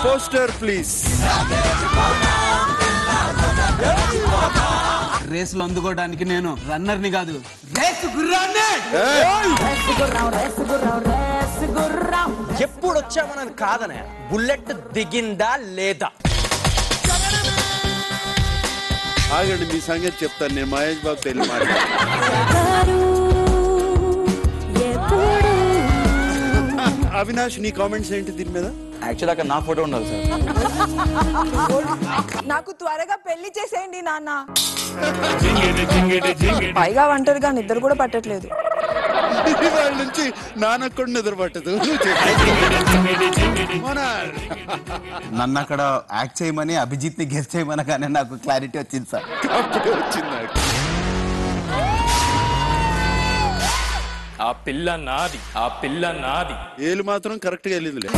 Poster please. రేసులు అందుకోవడానికి నేను రన్నర్ని కాదు, రేసు గుర్రాన్ని. ఎప్పుడు వచ్చామన్నది కాదనే, బుల్లెట్ దిగిందా లేదా. ఆగండి, మీ సంగతి చెప్తాను నేను. మహేష్ బాబు తెలియ అవినాష్, నీ కామెంట్స్ ఏంటి దీని మీద? యాక్చువల్ అక్కడ నా ఫోటో ఉండాలి సార్. నాకు త్వరగా పెళ్లి చేసేయండి నాన్న. పైగా ఒంటరిగా నిద్ర కూడా పట్టట్లేదు. వాళ్ళ నుంచి నాన్నకు కూడా నిద్ర పట్టదు. నన్ను అక్కడ యాక్ట్ చేయమని, అభిజిత్ ని గెస్ట్ చేయమనగానే నాకు క్లారిటీ వచ్చింది సార్. అప్పుడే వచ్చింది నాకు. ఆ పిల్ల నాది, ఆ పిల్ల నాది. ఏలు మాత్రం కరెక్ట్ గా వెళ్ళిందిలే.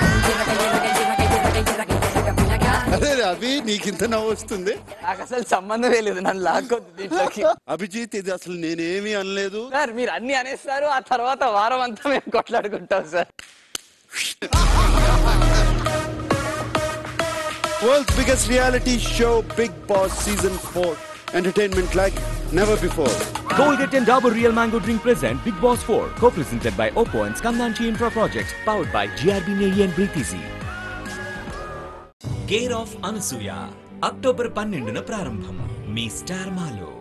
అదే అవి నీకింత నవ్వు వస్తుంది. నాకు అసలు సంబంధమే లేదు, నన్ను లాక్కొద్దు దీంట్లోకి. అభిజిత్, ఇది అసలు నేనేమీ అనలేదు సార్. మీరు అన్ని అనేస్తారు, ఆ తర్వాత వారం అంతా మేము కొట్లాడుకుంటాం sir. World's biggest reality show, Bigg Boss Season 4. Entertainment like never before. Colgate and Dabur Real Mango Drink present Bigg Boss 4, co-presented by Oppo and Skandanchi Infra Projects, powered by GRB Navy and Breathe Easy. Care of Anasuya October 12న ప్రారంభం మీ star మాలో.